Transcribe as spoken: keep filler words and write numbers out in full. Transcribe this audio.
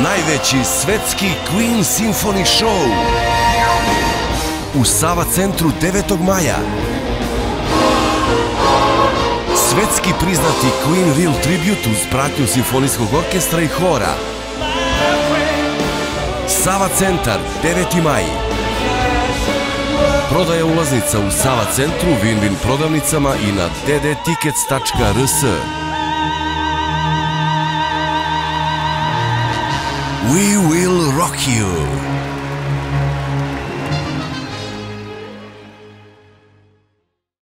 najveći svetski Queen Symphony show u Sava Centru devetog maja. Svetski priznati Queen Real Tribute uz pratnju Simfonijskog orkestra i hora. Sava Centar, deveti maj. Prodaja ulaznica u Sava Centru, Win-Win prodavnicama i na d d tickets tačka r s. We will rock you!